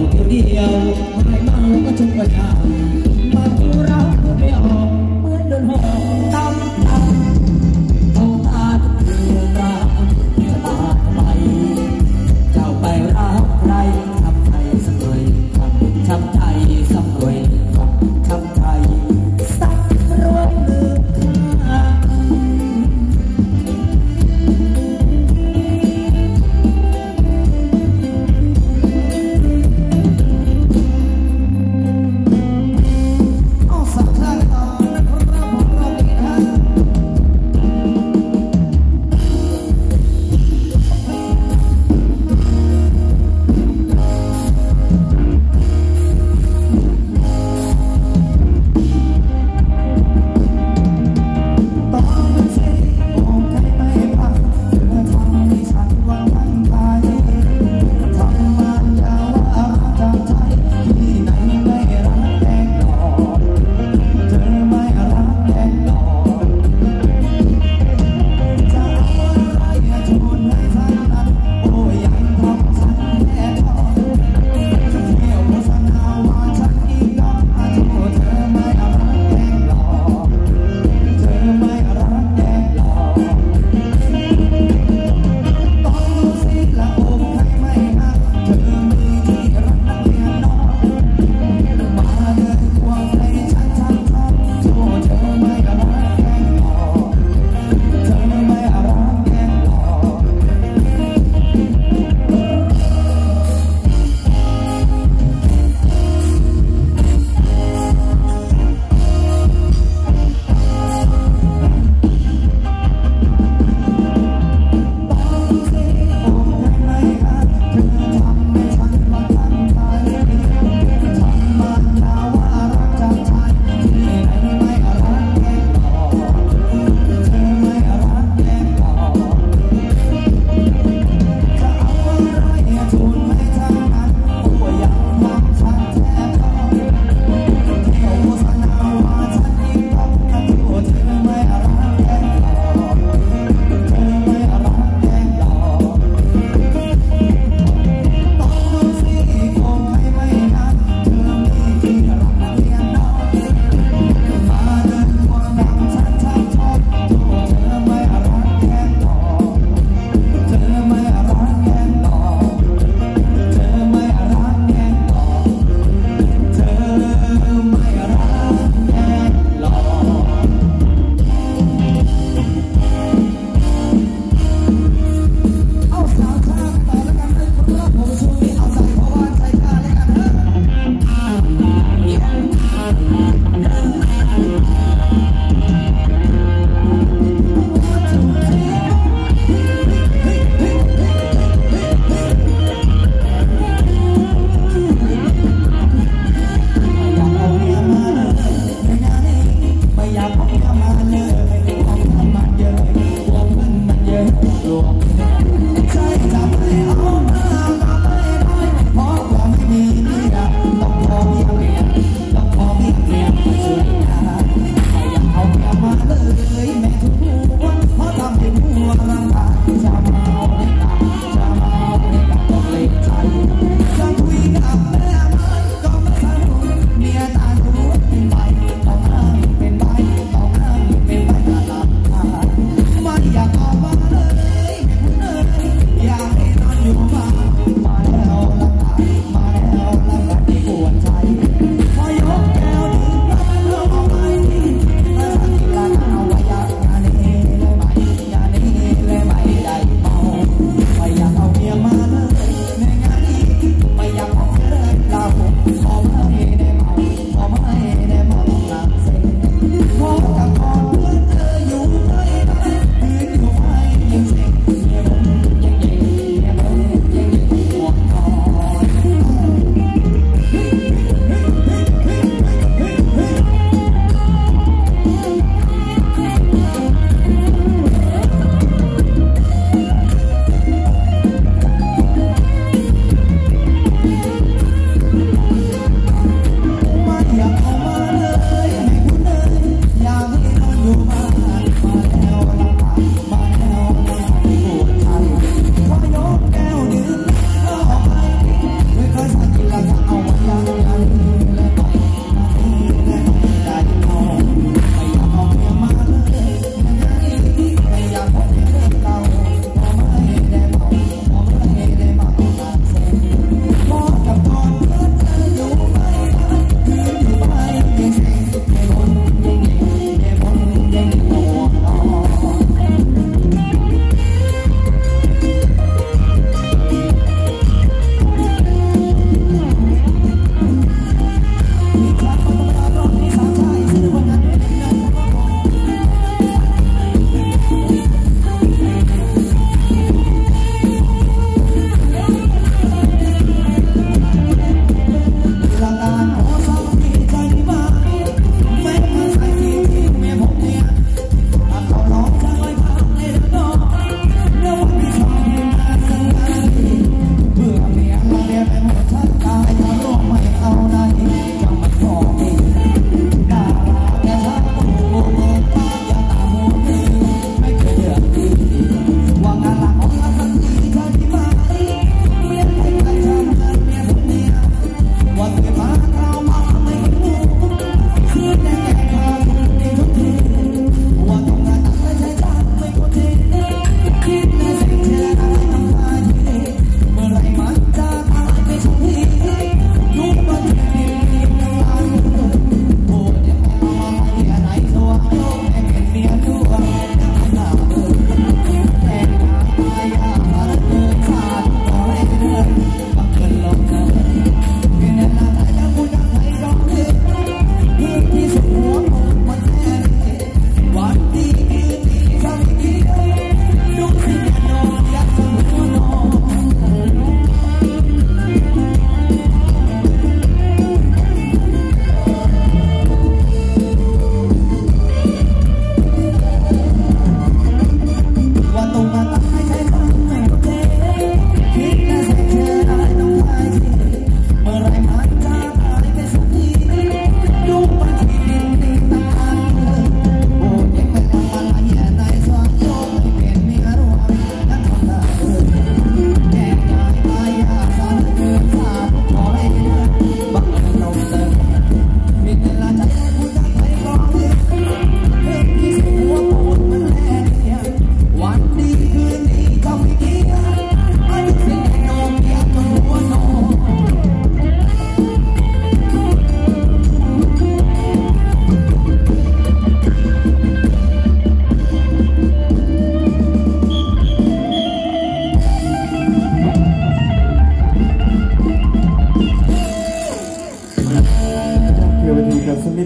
เดียวเดียวไม่เมาก็ชุบกระชากบางทีเราไม่ออกเหมือนโดนหอกตำต้องตาเรื่องราวจะมาทำไมเจ้าไปรักใครทำใจสักหน่อยทำใจสักหน่อยทำใจสักรวมลืมค่า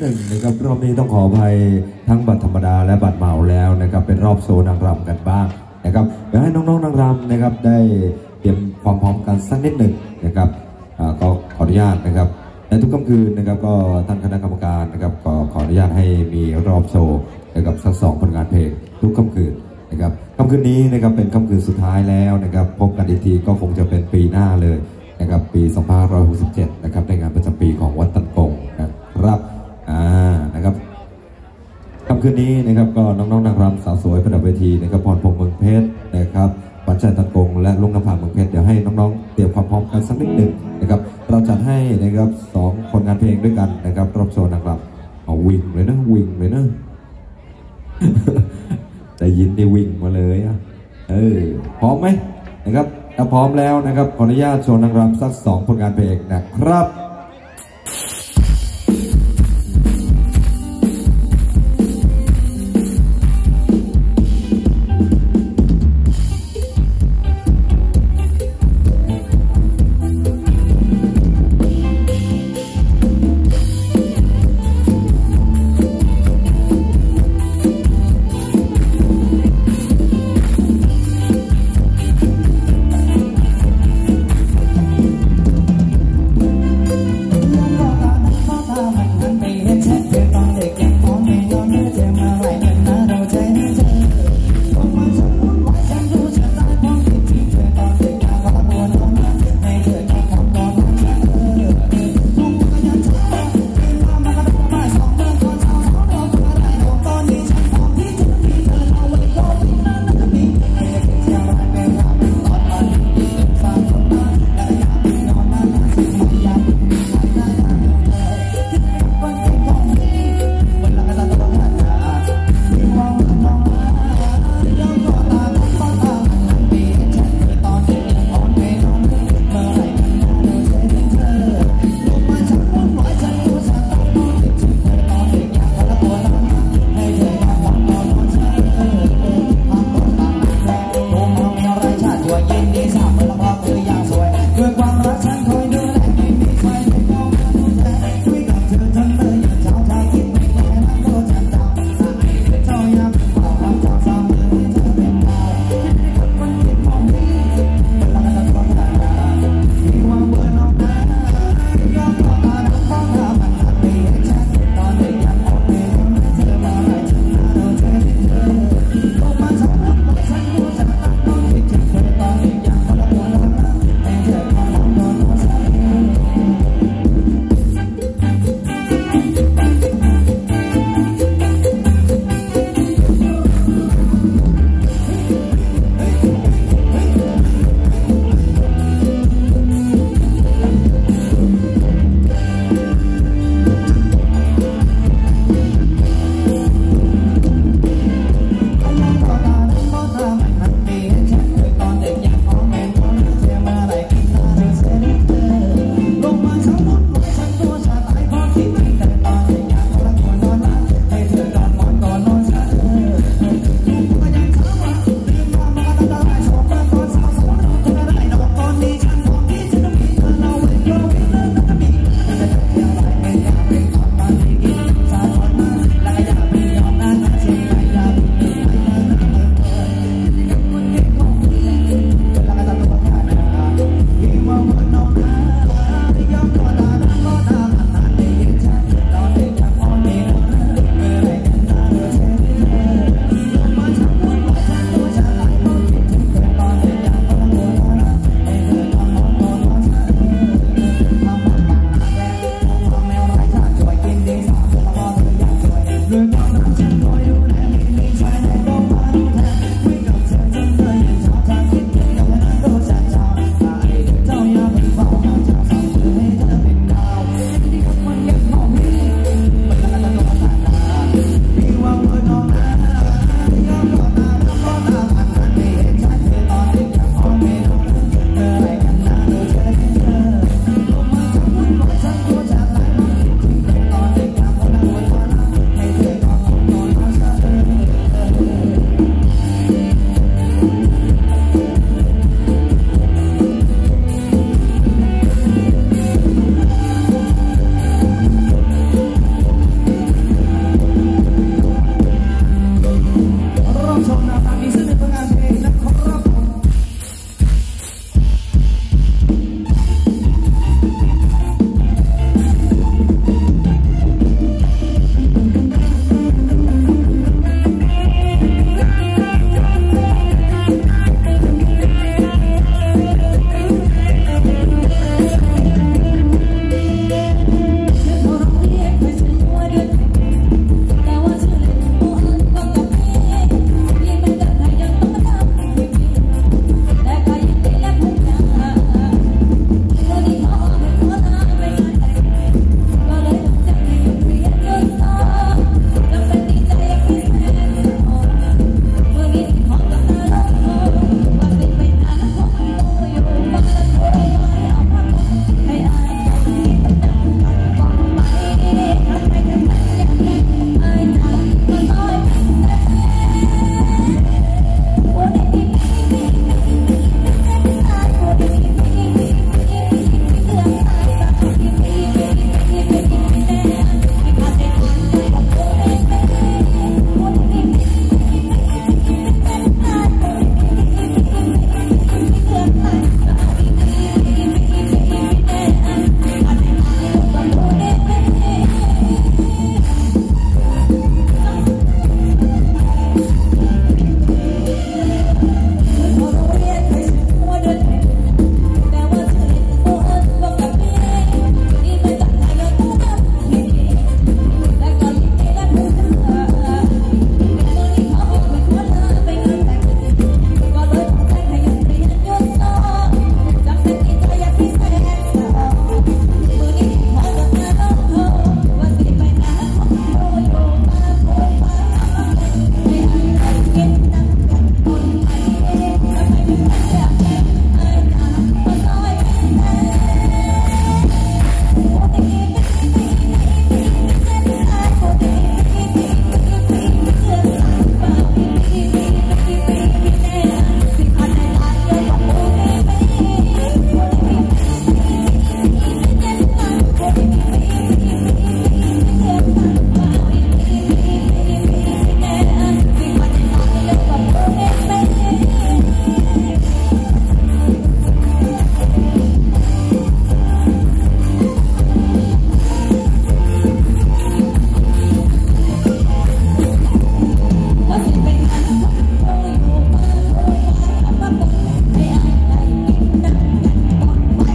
หนึ่งนะครับรอบนี้ต้องขออภัยทั้งบัตรธรรมดาและบัตรเหมาแล้วนะครับเป็นรอบโซนนางรำกันบ้างนะครับเดี๋ยวให้น้องๆนางรำนะครับได้เตรียมความพร้อมกันสักนิดหนึ่งนะครับก็ขออนุญาตนะครับในทุกค่ำคืนนะครับก็ท่านคณะกรรมการนะครับก็ขออนุญาตให้มีรอบโชว์นะครับสัก2 ผลงานเพลงทุกค่ำคืนนะครับค่ำคืนนี้นะครับเป็นค่ำคืนสุดท้ายแล้วนะครับพบกันอีกทีก็คงจะเป็นปีหน้าเลยนะครับปี2567นะครับในงานประจำปีของวัดตันกงนะครับนะครับค่ำคืนนี้นะครับก็น้องๆนางรำสาวสวยประดับเวทีนะครับพรพงษ์เมืองเพชรนะครับปัจจัยตันกงและลุงนภาเมืองเพชรเดี๋ยวให้น้องๆเตรียมความพร้อมกันสักนิดหนึ่งนะครับเราจัดให้นะครับ2 ผลงานเพลงด้วยกันนะครับรอบโชว์นางรำเอาวิ่งเลยนะวิ่งเลยนะ ได้ยินได้วิ่งมาเลยพร้อมไหมนะครับถ้าพร้อมแล้วนะครับขออนุญาตโชว์นางรำสัก2 ผลงานเพลงนะครับ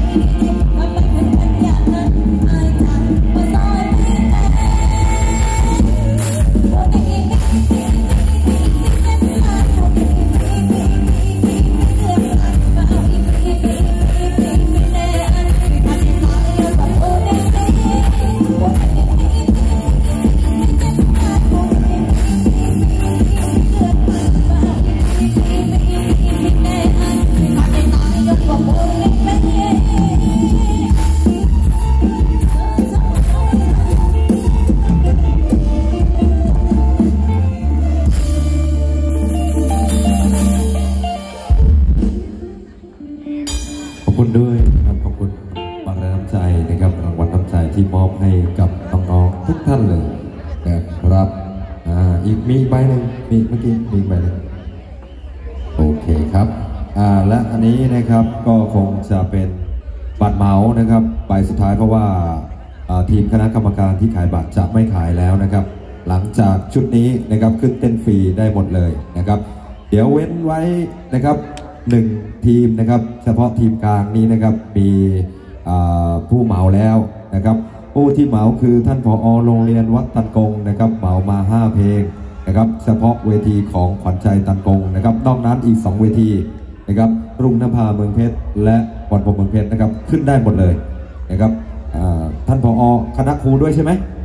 ขอบคุณด้วยนะครับขอบคุณบางแรงน้ำใจนะครับรางวัลน้ำใจที่มอบให้กับน้องๆทุกท่านเลยนะครับอีกมีใบหนึ่งมีเมื่อกี้มีใบหนึ่งโอเคครับและอันนี้นะครับก็คงจะเป็นบัตรเหมานะครับใบสุดท้ายเพราะว่าทีมคณะกรรมการที่ขายบัตรจะไม่ขายแล้วนะครับหลังจากชุดนี้นะครับขึ้นเต้นฟรีได้หมดเลยนะครับเดี๋ยวเว้นไว้นะครับ1ทีมนะครับเฉพาะทีมกลางนี้นะครับมีผู้เหมาแล้วนะครับผู้ที่เหมาคือท่านผอ.โรงเรียนวัดตันกงนะครับเหมามา5เพลงนะครับเฉพาะเวทีของขวัญใจตันกงนะครับนอกนั้นอีก2เวทีนะครับรุ่งนภาเมืองเพชรและวันพรหมเมืองเพชรนะครับขึ้นได้หมดเลยนะครับท่านผอ.คณะครูด้วยใช่ไหม